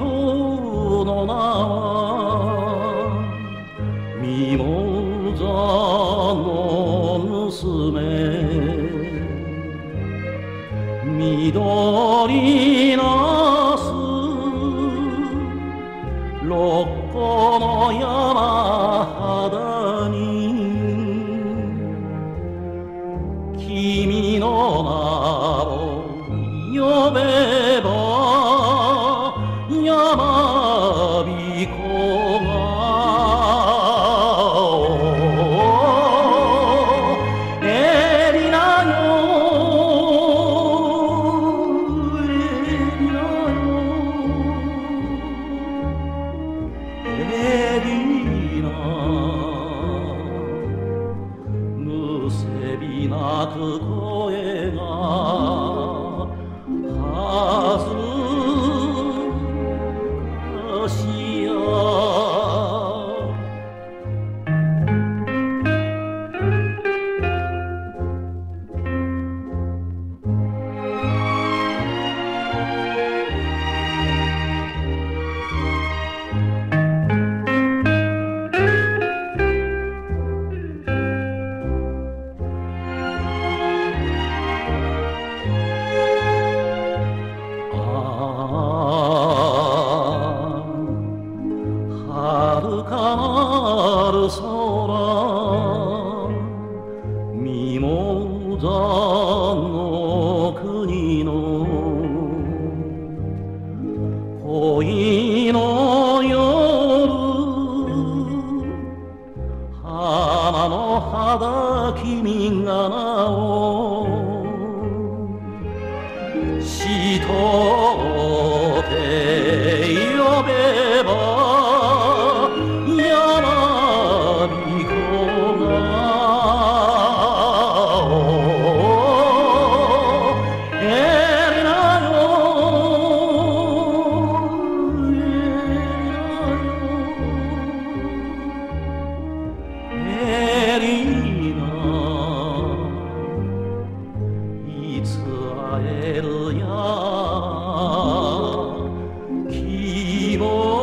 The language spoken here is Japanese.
人の名はミモザの娘、緑なす六甲の山肌に君の名を呼べば山彦がエリナよエリナよエリナむせび泣く声が恥ずかしや遥かなる空ミモザの国の恋の夜花の肌君が名をしとて呼べばいつ会えるや希望